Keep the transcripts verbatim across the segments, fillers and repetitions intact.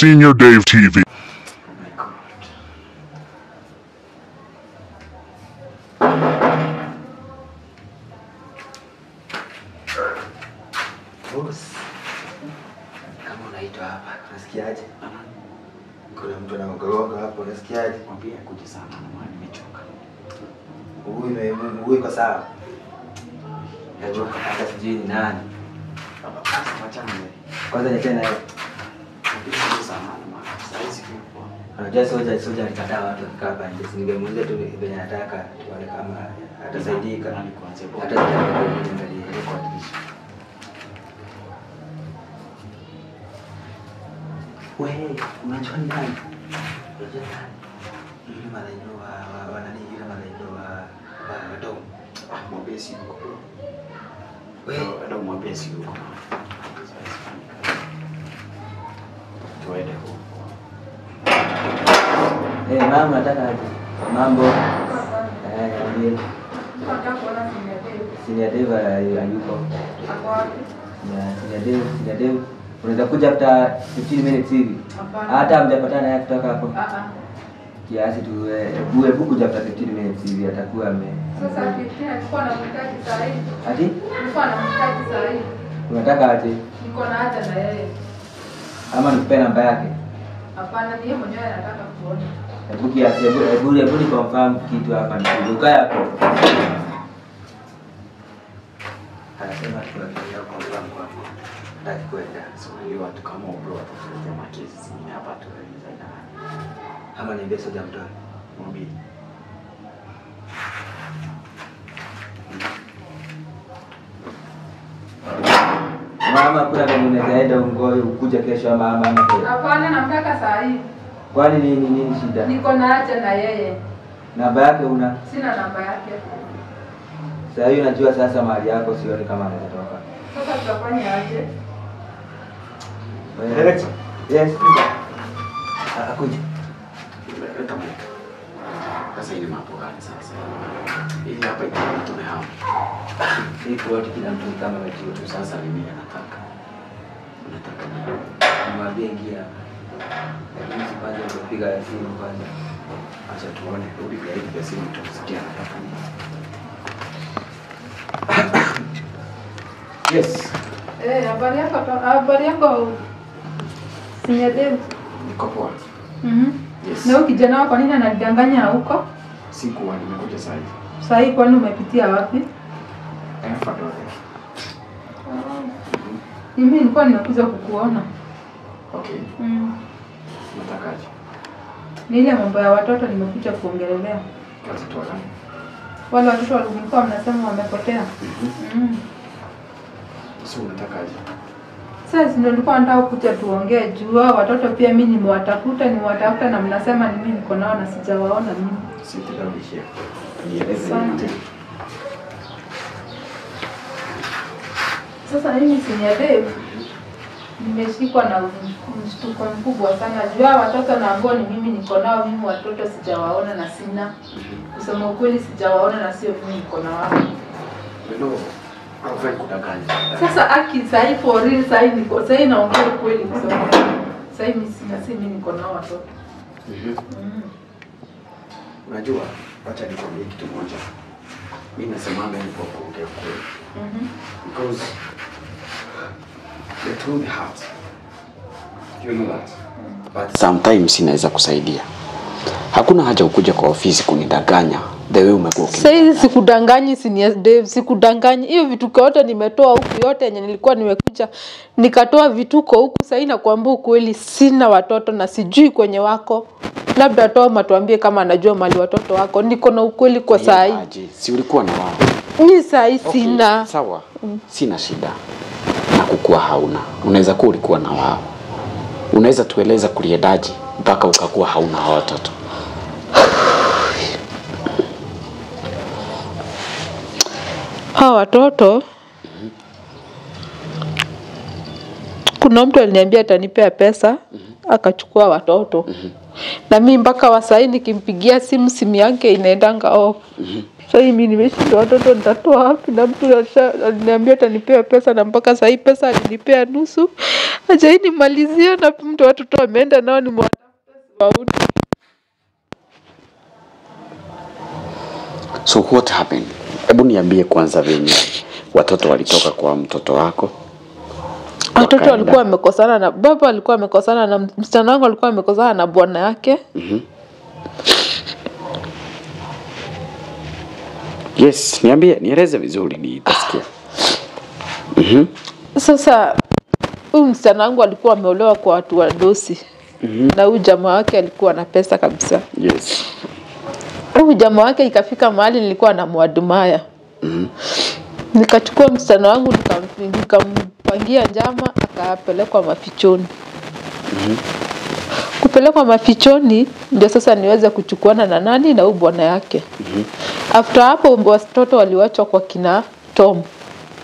Senior Dave T V. Boss, kama unaitwa hapa, unasikiaje? Kuna mtu anaongoza hapo, unasikiaje? Mwambie akuje sana na maana nimechoka. Huyu huyu iko sawa. Nachoka hata sijui ni nani. Baba, sasa wachana naye. Kwanza niachane naye. Mwambie akuje sana na maana sasa hivi kwa. Unajua soja soja alikataa watu wakikaa hapa nje. Ningemuuliza tu venye nataka tuone kama atasaidika. Nani kwanza bwana? Hata niangalie kwa dirisha. Wewe, unajua nani? Unajua nani? Yule malaika wa wa nani yule malaika wa wa Dom. Ah, mwambie si yuko. Wewe, ndio mwambie si yuko. Tuende huko. eh mama nataka aje. Mambo. Eh, ndio. Nataka kuona Senior Dave hayuko. Ako wapi? Ya, Senior Dave, Senior Dave. Unaweza kuja after fifteen minutes hivi. Hata mjapatana naye kutoka hapo. Ah ah. Kiasi tu bue buku kuja after fifteen minutes hivi atakuwa ame. Sasa fifteen alikuwa anamhitaji saa hii. Ati? Alikuwa anamhitaji saa hii. Unataka aje? Niko na haja na yeye. Ama nikupe namba yake? Hapana, yeye mwenyewe anataka kuona. Hebu kiasi, hebu hebu hebu ni confirm kitu hapa ni ukae hapo. Anasema tunafikiria kwa mlango hapo. Nataka kwenda. Sio watu kama bro watafuta makesi hapa tu na ama niambie soja mtoe. mwambie. Mama kuna kama unaenda ungoi ukuja kesho ama ama kesho. Hapana, namtaka saa hii. Kwani nini nini shida? Niko na haja na yeye. Namba yake una? Sina namba yake. Sasa hiyo unajua sasa mahali yako sioni kama anatoka. Sasa tutafanya aje? Director. Yes. Akuja. Leta mimi. Sasa hili mambo gani sasa? Ili hapa itakuwa tumehamu. Hii kwa watu kila mtu kama anajua Tu sasa mimi nataka. Nataka nini? nimwambie ingia. Lakini sipaje kupiga simu kwanza. Acha tuone rudi kwa hivi basi mtusikia nataka nini. Yes. Eh, habari yako? Habari yako? Senior Dave. Niko poa. Mhm. Yes. Na kijana wako nini anadanganya huko? Sikuwa nimekuja sasa hivi. Sasa hii kwani umepitia wapi? Eh, fadhali. Mimi nilikuwa nimekuja kukuona. Okay. Mm. Natakaje? Ni ile mambo ya watoto nimekuja kuongelelea. Watoto wala. Wale watoto walikuwa mnasema wamepotea. Mhm. Mm. Sio natakaje? Sasa ndio nilikuwa nataka kuja tuongee juu hao watoto pia mimi nimewatafuta nimewatafuta na mnasema ni mimi niko nao na sijawaona mimi. Sitarudishia. Nieleze. Asante. Sasa mimi Senior Dave nimeshikwa na mshtuko mkubwa sana. Juu hao watoto na ambao ni mimi niko nao mimi watoto sijawaona na sina. Kusema ukweli sijawaona na sio mimi niko na wao. Ndio. Haufai kudanganya. Sasa aki sahi for real sahi niko sahi naongea kweli kusema. Sahi mimi sina si mimi niko nao watoto. Mhm. Mm. Unajua, acha nikwambie kitu moja. Mimi nasemanga ni kwa kuongea kweli. Mhm. Because the truth hurts. You know that. But sometimes inaweza kusaidia. Hakuna haja ukuje kwa ofisi kunidanganya. The way umekuwa ukidanganya. Sasa sikudanganyi Senior Dave, sikudanganyi. Hiyo vituko yote nimetoa huku yote yenye nilikuwa nimekuja nikatoa vituko huku sasa nakwambia ukweli sina watoto na sijui kwenye wako. Labda toa matuambie kama anajua mali watoto wako. Niko na ukweli kwa saa hii. Aje, si ulikuwa na wao? Mimi saa hii Okay, sina. Sawa. Mm. Sina shida. Na kukua hauna. Unaweza kuwa ulikuwa na wao. Unaweza tueleza kuliedaji mpaka ukakuwa hauna watoto. Hawa watoto mm-hmm. Kuna mtu aliniambia atanipea pesa mm-hmm. Akachukua watoto mm-hmm. Na mimi mpaka wa saa hii nikimpigia simu simu yake inaendanga off mm-hmm. Sasa mimi nimeshinda watoto nitatoa wapi, na mtu aliniambia atanipea pesa na mpaka sasa hii pesa alinipea nusu. Acha nimalizie na mtu watoto wameenda nao ni mwatafuta siwauni. So what happened? Hebu niambie kwanza venye watoto walitoka kwa mtoto wako. Watoto walikuwa wamekosana na baba, alikuwa amekosana na msichana wangu, alikuwa amekosana na bwana yake. Mhm. Mm yes, niambie, nieleze vizuri nitasikia. Mhm. Mm Sasa huyu msichana wangu alikuwa ameolewa kwa watu wa dosi. Mhm. Mm na huyu jamaa wake alikuwa na pesa kabisa. Yes. Huyu jamaa wake ikafika mahali nilikuwa namwadumaya. Mhm. Mm Nikachukua msichana wangu nikampangia njama akapelekwa mafichoni. Mhm. Mm Kupelekwa mafichoni ndio sasa niweze kuchukuana na nani na huyu bwana yake. Mhm. Mm After hapo watoto waliwachwa kwa kina Tom. Mhm.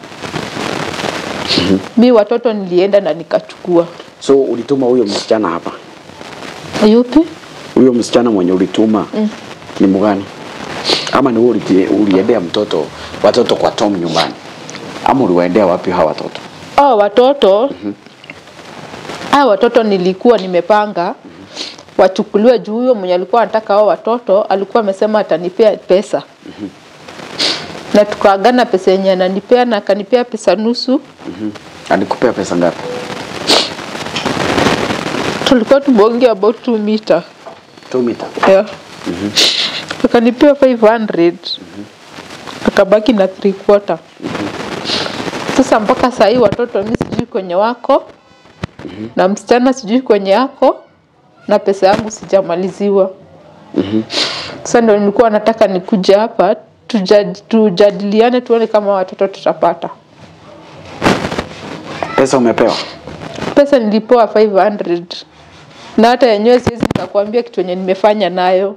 Mm Mimi watoto nilienda na nikachukua. So ulituma huyo msichana hapa? Yupi? Huyo msichana mwenye ulituma mm. ni mgani? Ama ni wewe uliendea mtoto watoto kwa Tom nyumbani? Ama uliwaendea wapi hawa watoto? Oh, watoto. Mhm. Ah, watoto nilikuwa nimepanga mm-hmm. wachukuliwe juu huyo mwenye alikuwa anataka hao watoto alikuwa amesema atanipea pesa. Mhm. Na tukaagana pesa yenye ananipea na akanipea pesa nusu. Mhm. Alikupea pesa ngapi? Tulikuwa tumeongea about two meter. two meter? Yeah. Mhm. Akanipea five hundred. Mhm. Akabaki na three quarter. Mhm. Sasa mpaka saa hii watoto mimi sijui kwenye wako. Mhm. Na msichana sijui kwenye yako na pesa yangu sijamaliziwa. Mhm. Sasa ndio nilikuwa nataka nikuje hapa tujad, tujadiliane tuone kama watoto tutapata. Pesa umepewa? Pesa nilipewa five hundred. Na hata yenyewe siwezi nikakwambia kitu yenye nimefanya nayo.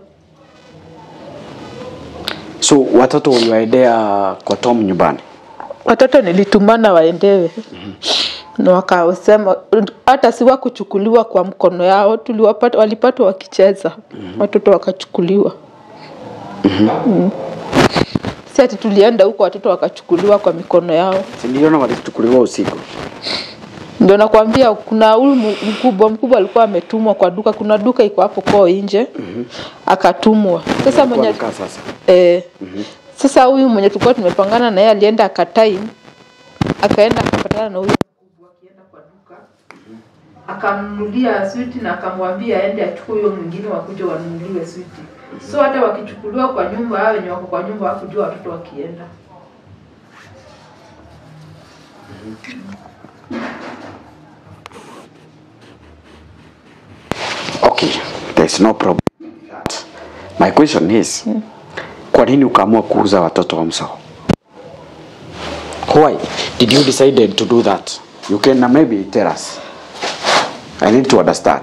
So watoto uliwaendea kwa Tom nyumbani? Watoto nilitumana waendewe. Mhm. Na wakasema hata si wakuchukuliwa kwa mkono yao, tuliwapata walipata wakicheza. Mm-hmm. Watoto wakachukuliwa. Mhm. Mm Si ati tulienda huko watoto wakachukuliwa kwa mikono yao. Si niliona walichukuliwa usiku. Ndio nakwambia kuna huyu mkubwa mkubwa alikuwa ametumwa kwa duka, kuna duka iko hapo kwa nje. Mhm. Akatumwa. Sasa mwenye sasa. Eh. Mhm. Sasa huyu mwenye tulikuwa tumepangana na yeye alienda akatime. Akaenda akapatana na huyu akamnunulia switi na akamwambia aende achukue huyo mwingine wakuje wanunuliwe switi. So hata wakichukuliwa kwa nyumba hao wenye wako kwa nyumba hakujua watoto wakienda. Okay, there's no problem. My question is, hmm. kwa nini ukaamua kuuza watoto wa msao? Why did you decide to do that? You can uh, maybe tell us. I need to understand.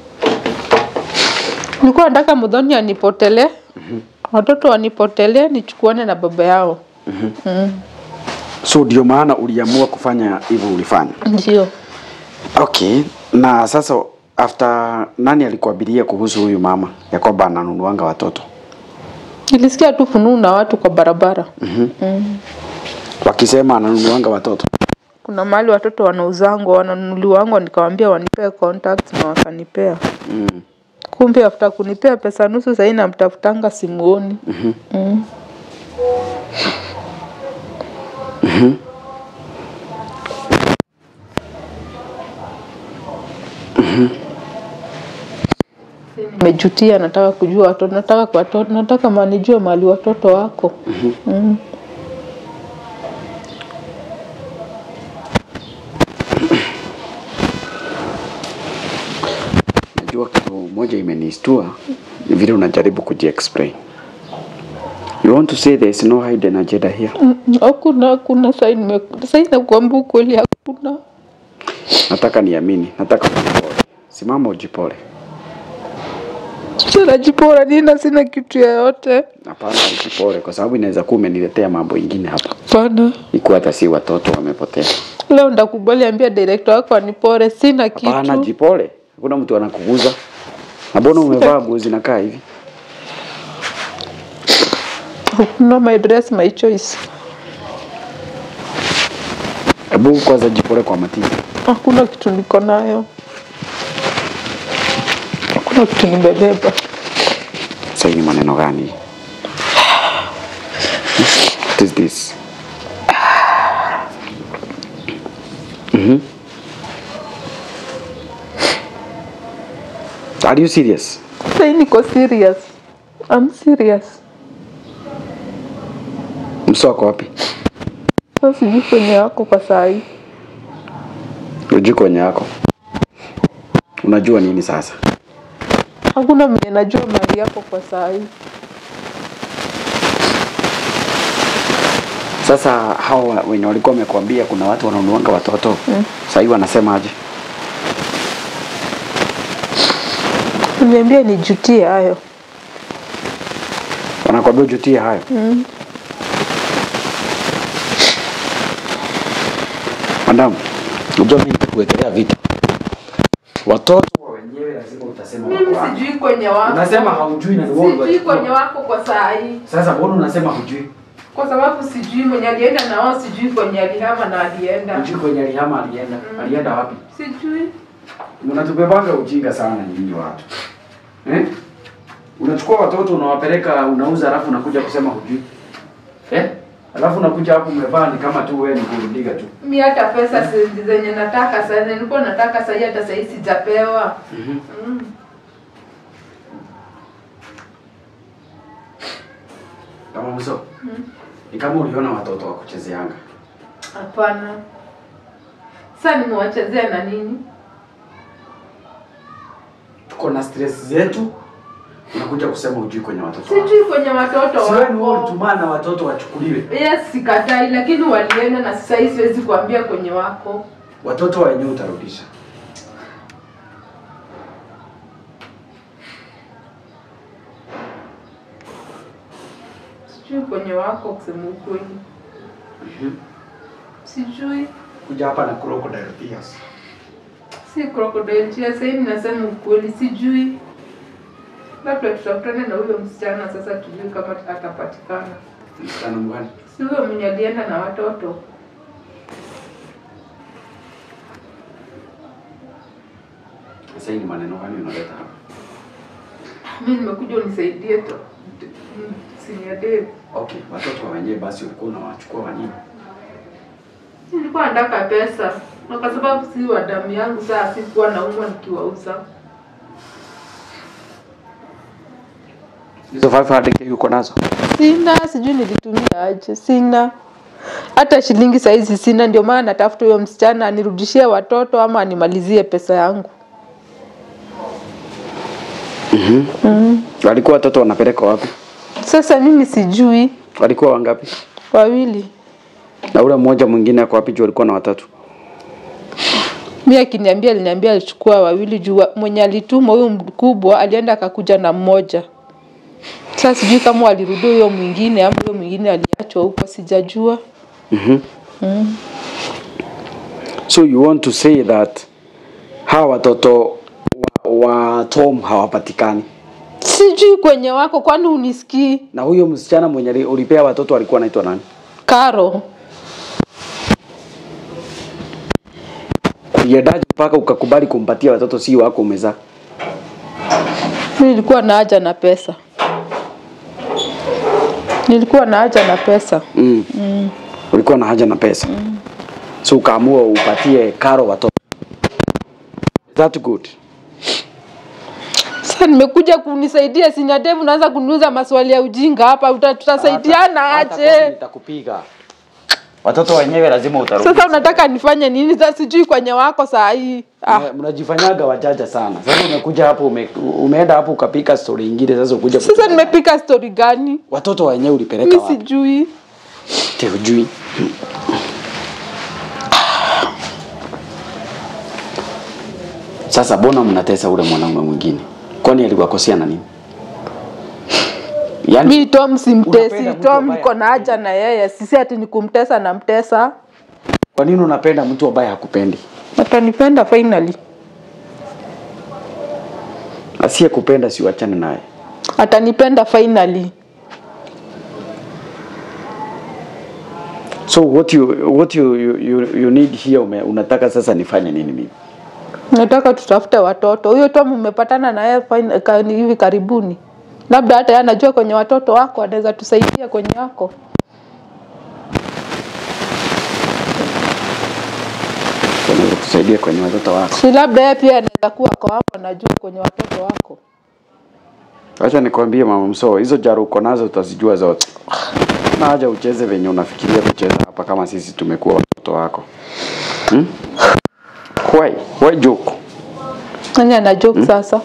Nilikuwa nataka muthoni anipotele. Mhm. Watoto wanipotele nichukuane na baba yao. Mhm. Mm So ndio maana uliamua kufanya hivyo ulifanya? Ndio. Okay, na sasa after nani alikuabiria kuhusu huyu mama ya kwamba ananunuanga watoto? Nilisikia tu fununu na watu kwa barabara. Mhm. Mm Wakisema ananunuanga watoto. Kuna mahali watoto wanauzango wananunuliwango, nikamwambia wanipee contacts na wakanipea. Mm. Kumbe after kunipea pesa nusu sasa ina mtafutanga simuoni. Mhm. Mm Mhm. Mhm. Nimejutia, nataka kujua watoto, nataka kwa watoto, nataka manijue mali watoto wako. Mhm. Mm Najua kitu moja imenistua ni vile unajaribu kuji-explain. You want to say there is no hidden agenda here? Hakuna, hakuna sasa nimekuja. Sasa nakuambia kweli hakuna. Nataka niamini, nataka ujipole. Simama ujipole. Sina jipora nina sina kitu yoyote. Hapana ujipole kwa sababu inaweza kuwa umeniletea mambo mengine hapa. Hapana. Iko hata si watoto wamepotea. Leo ndakubali ambia director wako anipore, sina kitu. Hapana jipole. Hakuna mtu anakuguza. Na mbona umevaa nguo zinakaa hivi? No, my dress, my choice. Hebu kwanza jipole kwa matiti. Hakuna kitu niko nayo. Hakuna kitu nimebeba. Sasa ni maneno gani? What is this? Mhm. Are you serious? Sasa niko serious. I'm serious. Msoko wapi? Sasa sijui kwenye yako kwa saa hii. Unajua kwenye yako. Unajua nini sasa? Hakuna mwenye najua mali yako kwa saa hii. Sasa hao wenye walikuwa wamekwambia kuna watu wananuanga watoto. Mm. Sasa hivi wanasema aje? Niambia nijutie hayo. Wanakwambia ujutie hayo? Mm. Madam, unajua mimi nitakuwekelea vita. Watoto wenyewe lazima utasema wako. Mimi sijui kwenye wako. Unasema haujui na wewe. Sijui kwenye wako kwa saa hii. Sasa mbona unasema hujui? Kwa sababu sijui mwenye alienda na wao, sijui kwenye alihama na alienda. Hujui kwenye alihama alienda. Mm. Alienda wapi? Sijui. Mnatubebanga ujinga sana nyinyi watu. Eh? Unachukua watoto unawapeleka unauza alafu unakuja kusema hujui. Eh? Alafu unakuja hapo umevaa ni kama tu wewe ni kurudiga tu. Mimi hata pesa hmm. zenye nataka sasa nilikuwa nataka sasa hata sasa sijapewa. Mhm. Mm. Kama mzo. Mhm. Ni kama uliona watoto wa kuchezeanga. Hapana. Sasa nimewachezea na nini? Tuko na stress zetu. Unakuja kusema hujui kwenye watoto. Sijui kwenye watoto wako. Siwe ni ulitumana watoto wachukuliwe. Yes, sikatai lakini walienda na sasa hivi siwezi kuambia kwenye wako. Watoto wenyewe utarudisha. Sijui kwenye wako kusema ukweli. Mhm. Sijui. Kuja hapa na crocodile tears. Si crocodile tears, sasa ninasema ukweli sijui. Labda tutakutana na huyo msichana sasa tujue kama atapatikana. Msichana mgani? Si huyo mwenye alienda na watoto. Sasa ni maneno gani unaleta hapa? Mimi nimekuja unisaidie tu. Senior Dave. Okay, watoto wenyewe basi ulikuwa unawachukua wa nini? Nilikuwa nataka pesa. Na kwa sababu si wa damu yangu sasa sikuwa naumwa nikiwauza. Hizo five hundred uko nazo? Sina, sijui nilitumia aje. Sina. Hata shilingi saizi sina, ndio maana natafuta huyo msichana anirudishie watoto ama animalizie pesa yangu. Mhm. Mm. Walikuwa watoto wanapeleka wapi? Sasa mimi sijui. Walikuwa wangapi? Wawili. Na ule mmoja mwingine kwa wapi? Walikuwa na watatu. Mimi akiniambia aliniambia alichukua wawili juu mwenye alituma huyo mkubwa alienda akakuja na mmoja. Sasa sijui kama walirudi huyo mwingine ama huyo mwingine aliachwa huko sijajua. Mhm. Mm. So you want to say that hawa watoto wa, wa Tom hawapatikani? Sijui kwenye wako kwani unisikii? Na huyo msichana mwenye ulipea watoto alikuwa anaitwa nani? Karo. Uliendaje mpaka ukakubali kumpatia watoto si wako umezaa? Mimi nilikuwa na haja na pesa. Nilikuwa na haja na pesa. Mm. Mm. Ulikuwa na haja na pesa. Mm. So ukaamua upatie Karo watoto. Is that good? Sasa nimekuja kunisaidia Senior Dave, unaanza kuniuliza maswali ya ujinga hapa, tutasaidiana aje? Nitakupiga. Watoto wenyewe lazima utarudi. Sasa unataka nifanye nini? Sasa sijui kwenye wako saa hii. Ah, mnajifanyaga wajaja sana. Sasa umekuja hapo ume, umeenda hapo ukapika story nyingine sasa ukuja. Sasa nimepika story gani? Watoto wenyewe ulipeleka wapi? Mimi sijui. Te hujui. Sasa bona mnatesa ule mwanaume mwingine. Kwani aliwakosea na nini? Yaani mimi Tom simtesi, Tom niko na haja na yeye. Sisi ati nikumtesa na mtesa. Kwa nini unapenda mtu ambaye hakupendi? Atanipenda finally. Asiye kupenda si uachane naye. Atanipenda finally. So what you what you you, you, you need here ume, unataka sasa nifanye nini mimi? Nataka tutafute watoto. Huyo Tom umepatana na yeye hivi karibuni. Labda hata yeye anajua kwenye watoto wako, anaweza tusaidia kwenye wako. Anaweza tusaidia kwenye watoto wako. Si labda yeye pia anaweza kuwa kwa hapo anajua kwenye watoto wako. Acha nikwambie mama Msoo, hizo jaru uko nazo utazijua zote. Na haja ucheze venye unafikiria kucheza hapa kama sisi tumekuwa watoto wako. Hmm? Why? Why joke? Nani ana joke hmm? Sasa?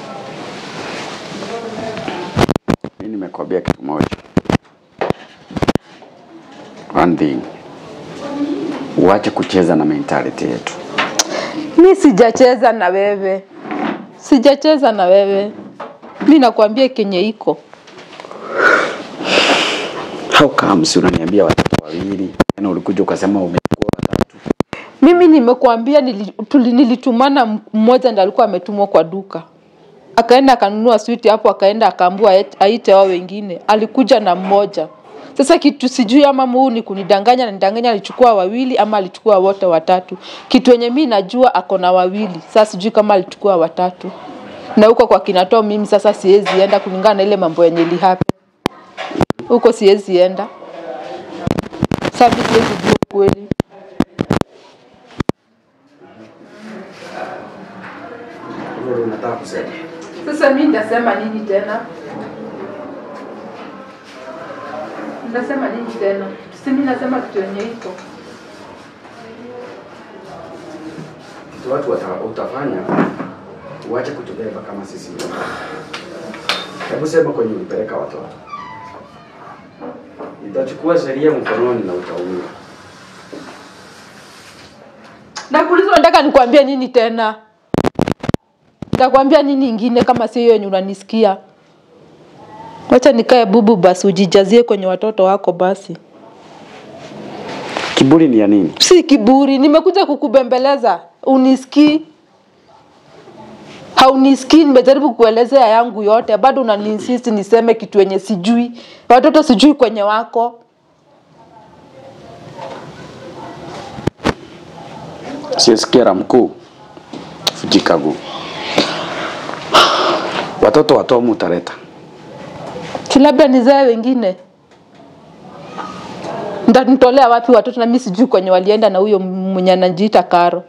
Mimi nimekwambia kitu moja. One thing. Uache kucheza na mentality yetu. Mimi sijacheza na wewe. Sijacheza na wewe. Mimi nakwambia kenye iko. How comes unaniambia watoto wawili? Yaani ulikuja ukasema umechukua watatu. Mimi nimekuambia nilitumana mmoja ndiye alikuwa ametumwa kwa duka. Akaenda akanunua switi hapo, akaenda akaambua aite wao wengine. Alikuja na mmoja. Sasa kitu sijui ama huu ni kunidanganya na nidanganya alichukua wawili ama alichukua wote watatu. Kitu yenye mimi najua ako na wawili. Sasa sijui kama alichukua watatu. Na huko kwa kinatoa mimi sasa siwezi enda kulingana na ile mambo yenye li happen. Huko siwezi enda. Sasa siwezi jua kweli. Wewe unataka kusema? Sasa mimi nitasema nini tena? Nitasema nini tena? Sisi mimi nasema kitu yenye iko. Kitu watu utafanya uache kutubeba kama sisi. Hebu sema kwenye ulipeleka watoto. Nitachukua sheria mkononi na utaumia. Nakuuliza nataka nikwambie nini tena? Nitakwambia nini ingine kama si hiyo yenye unanisikia? Acha nikae bubu basi ujijazie kwenye watoto wako basi. Kiburi ni ya nini? Si kiburi, nimekuja kukubembeleza. Unisikii? Haunisikii, nimejaribu kuelezea yangu yote, bado unaniinsist niseme kitu yenye sijui. Watoto sijui kwenye wako. Siesikia mkuu. Fujikagu. Watoto watomu utaleta. Labda nizae wengine. Nitatolea wapi watoto na mimi sijui kwenye walienda na huyo mwenye anajiita Karo.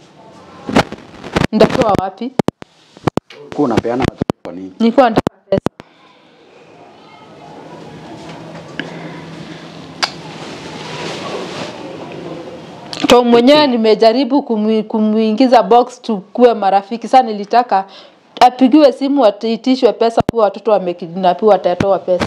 Ndatoa wapi? Kuna peana watoto kwa nini? Nilikuwa nataka pesa. Tom mwenyewe nimejaribu kumuingiza box tukue marafiki. Sasa nilitaka apigiwe simu atiitishwe pesa kwa watoto wamekidnapiwa atatoa pesa.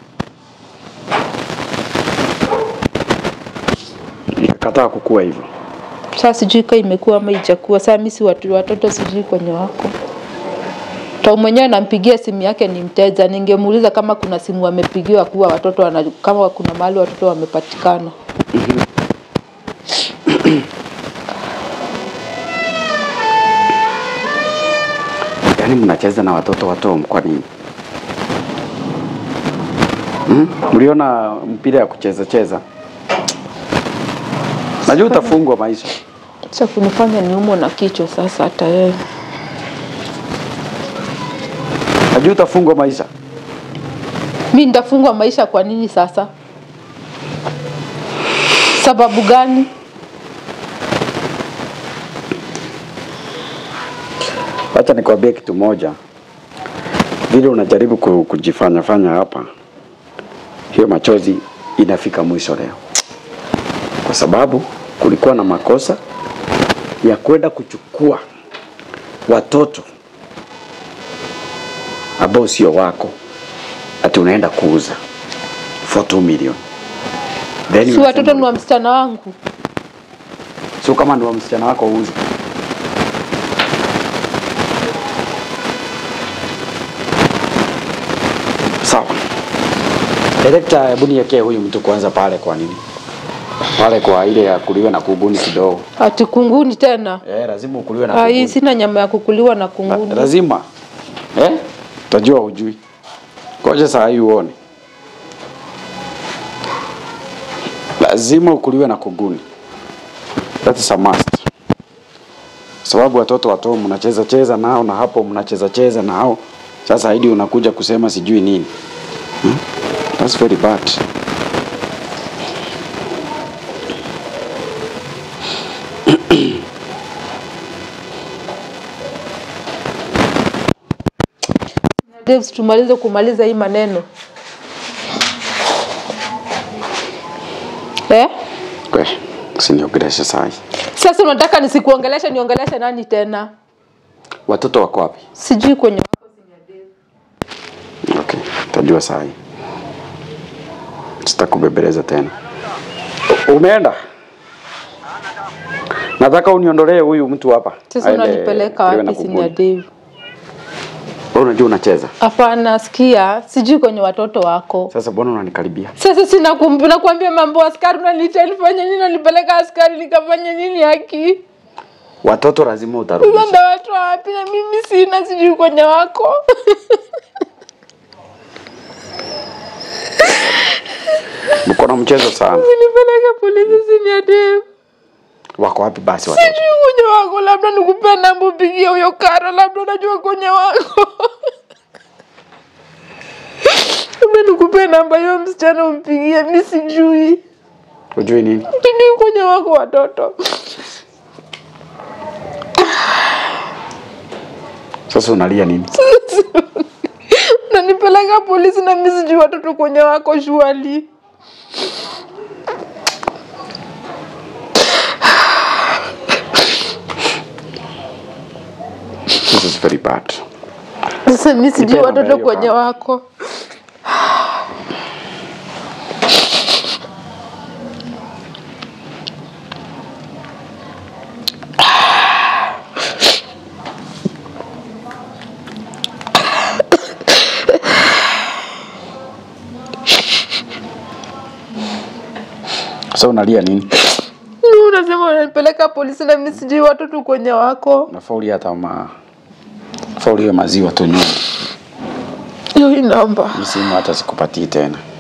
Kataa kukua hivyo. Sasa sijui kama imekuwa ama ijakuwa. Sasa mimi si watu watoto sijui kwenye wako. Tom mwenyewe nampigia simu yake ni mteja. Ningemuuliza kama kuna simu wamepigiwa kuwa watoto wana, kama kuna mahali watoto wamepatikana. Yaani mnacheza na watoto wa Tom kwa nini? Hmm? Mliona mpira ya kucheza cheza? Najua utafungwa maisha. Sasa kunifanya niumo na kichwa sasa hata yeye. Najua utafungwa maisha. Mimi nitafungwa maisha kwa nini sasa? Sababu gani? Acha nikwambie kitu moja. Vile unajaribu kujifanya fanya hapa, hiyo machozi inafika mwisho leo. Kwa sababu kulikuwa na makosa ya kwenda kuchukua watoto ambao sio wako, ati unaenda kuuza for two million. Then si watoto ni wa msichana wangu. Sio kama ni wa msichana wako uuze. Sawa. Director, hebu niwekee huyu mtu kwanza pale kwa nini? Pale kwa ile ya kuliwa na kunguni kidogo. Ati kunguni tena? Eh, lazima ukuliwe na kunguni. Ah, hii sina nyama ya kukuliwa na kunguni. La, lazima. Eh? Utajua hujui. Ngoja saa hii uone. lazima ukuliwe na kuguni. That is a must. Sababu watoto watoto mnacheza cheza nao na hapo mnacheza cheza nao. Sasa hadi unakuja kusema sijui nini. Hmm? That's very bad. Dave, tumalize kumaliza hii maneno. Eh? Kwe, usiniongeleshe sasa. Sasa unataka nisikuongeleshe, niongeleshe nani tena? Watoto wako wapi? Sijui kwenye wako senior Dave. Okay, tajua sasa. Sitakubebeleza tena. Umeenda? Nataka uniondolee huyu mtu hapa. Sasa unanipeleka wapi senior Dave? Wewe unajua unacheza? Hapana, sikia, sijui kwenye watoto wako. Sasa mbona unanikaribia? Sasa sina kumbu, nakwambia mambo askari unaniita nifanye nini, nipeleka askari nikafanya nini haki? Watoto lazima utarudisha. Sasa watu wapi na mimi sina, sijui kwenye wako. Mko na mchezo sana. Nipeleka polisi senior Dave. Wako wapi basi watoto? Sijui kwenye wako, labda nikupe namba upigie huyo Karo, labda unajua kwenye wako. Labda nikupe namba hiyo msichana umpigie, mimi sijui. Unajui nini? Sijui kwenye wako watoto. Sasa unalia nini? Unanipeleka polisi na mimi sijui watoto kwenye wako shwali. This is very bad. Sasa mimi sijui watoto kwenye wako. Sasa unalia nini? Unasema unanipeleka polisi na mimi sijui watoto kwenye wako. Nafauli hata ma fauli ya maziwa tu nyuma. Hiyo namba. Msimu hata sikupatii tena.